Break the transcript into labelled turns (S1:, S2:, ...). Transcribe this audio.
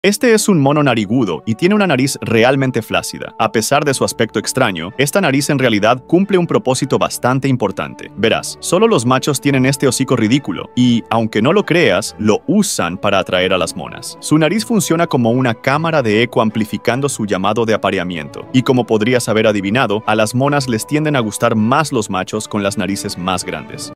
S1: Este es un mono narigudo y tiene una nariz realmente flácida. A pesar de su aspecto extraño, esta nariz en realidad cumple un propósito bastante importante. Verás, solo los machos tienen este hocico ridículo y, aunque no lo creas, lo usan para atraer a las monas. Su nariz funciona como una cámara de eco amplificando su llamado de apareamiento. Y como podrías haber adivinado, a las monas les tienden a gustar más los machos con las narices más grandes.